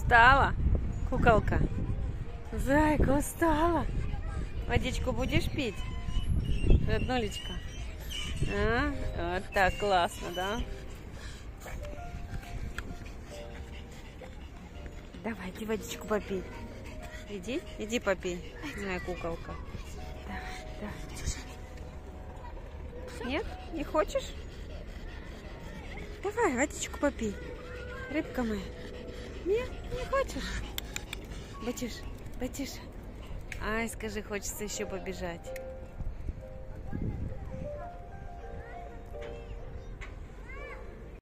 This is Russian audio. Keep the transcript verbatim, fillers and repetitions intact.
Устала, куколка? Зайка, устала? Водичку будешь пить? Роднулечка? А? Вот так классно, да? Давай, иди водичку попей. Иди, иди попей, моя куколка. Давай, давай. Нет? Не хочешь? Давай, водичку попей. Рыбка моя. Нет, не хочешь? Батюш, Батюш. Ай, скажи, хочется еще побежать.